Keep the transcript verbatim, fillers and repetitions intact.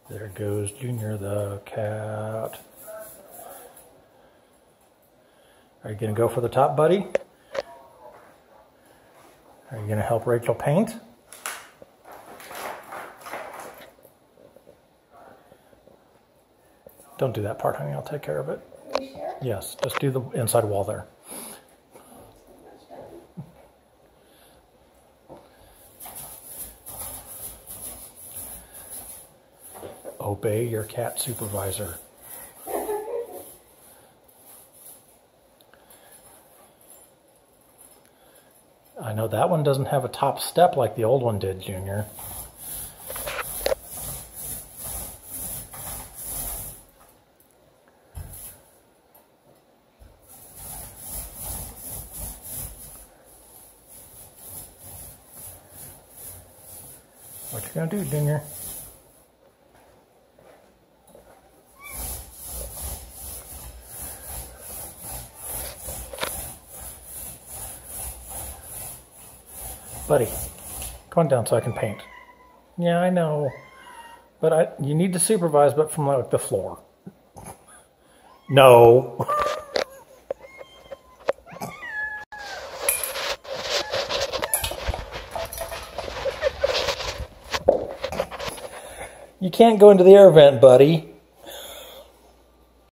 There goes Junior the cat. Are you going to go for the top, buddy? Are you going to help Rachel paint? Don't do that part, honey. I'll take care of it. Are you sure? Yes, just do the inside wall there. Obey your cat supervisor. I know that one doesn't have a top step like the old one did, Junior. What you gonna do, Junior? Buddy, come on down so I can paint. Yeah, I know. But I, you need to supervise, but from like the floor. No. You can't go into the air vent, buddy.